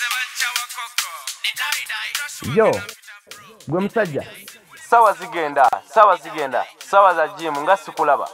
Yo, gwe musajja. Sawa zigenda. Sawa za gym nga sikulaba.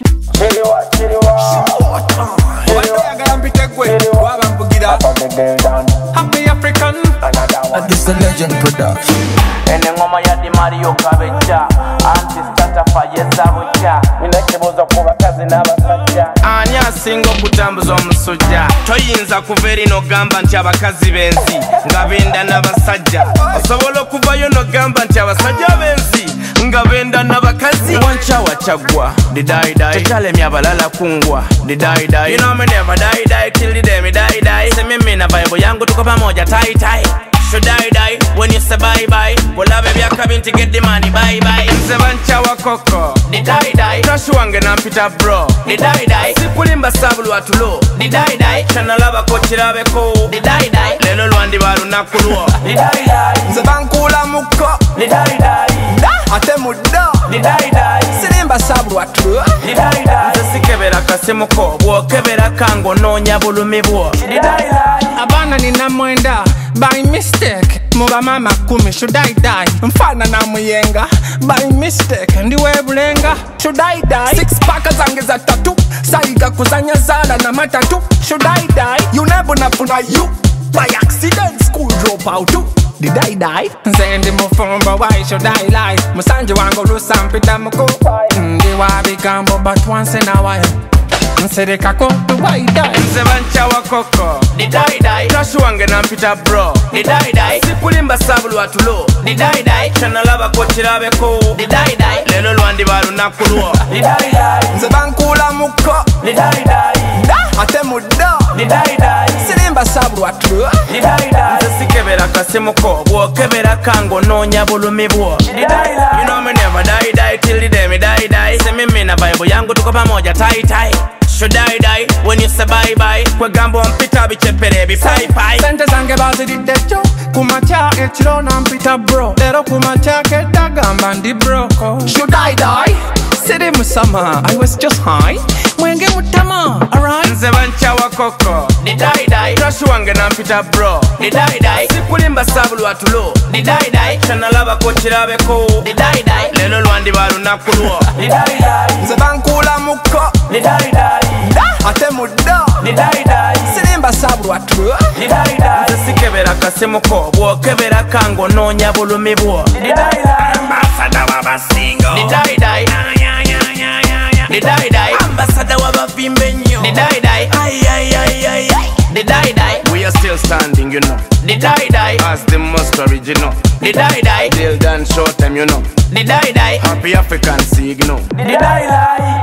Happy African. This is a legend production. Ene ngoma ya di Mario Kabecha. Anti starter fire zabucha. Inakibuza ku bakazi n'abasajja. Ani asinga okutambuza omusujja. Toyinza kuva eri n'ogamba nti abakazi benzi nga benda n'abasajja. Osobola okuvayo n'ogamba nti abasajja benzi nga benda n'abakazi. Wanchawa chagwa didai techalemya abalala kungwa didai. You know me never die till the day me die. Se mimi na Bible yangu tuko pamoja tai. Should die when you say bye. Well, I baby, I come in to get the money, bye. Msevancha wa koko, di die. Trashu wange na mpita bro, di die. Sipulimba sabulu watulo, di die. Chana lava kochirabe ko, di die. Lelo luandi baru nakuluo, di die. Msevankula muko, di die. Ate muda, di die. Silimba sabulu watulo, di die. Msesikebera kasimuko, buokebera kango nonya bulumi buo, di die. Abana nina mwenda by mistake. Muba mama kumi should I die? Mfana na muyenga by mistake. Ndiwe bulenga should I die? Six paka zange za tatu saiga kuzanya zala na matatu. Should I die? You never napuna you by accident school drop out too. Did I die? Nzendi mufumba why should I lie? Musanje wango lusampita muko ndiwa bigambo but once in a while Nsereka ko why die? Msevancha wa koko, di die. Trashu wange na mpita bro, di die. Sipulimba sabulu watulo, di die. Chana lava kochirabe ko, di die. Lelo luandi baru nakuluo, di die. Msevankula muko, di die. Ate muda, di die. Silimba sabulu watulo, di die. Msesikebera kasimuko, buokebera kango nonya bulumi buo, di die. You know me never die till the day me die. Se mimi na Bible yangu tuko pamoja tai. Should I die when you say bye? Kwe gambo mpita bichepere pai. Sente zange bazi didecho kumacha echiro na mpita bro. Lero kumacha keta gamba ndi broko. Should I die? Siri musama, I was just high. Mwenge mutama, alright? Nzevancha wa koko, di die. Trashu wange na mpita bro, di die. Sipulimba sabulu watulo, di die. Chana lava kochirabe ko, di die. Lelo luandi baru nakuluo, di die. Nzevankula muko, di die. Ate muda, di die. Silimba sabulu watulo, di die. Nzesikebera kasimuko, buokebera kango nonya bulumi buo, di die. Ambassador wabasingo, di die. Di die. Ambassador wabavimbe nyo, di die. Ay. Di die. We are still standing, you know. Di die. As the most original. Di die. Till done short time, you know. Di die. Happy African signal. Di die.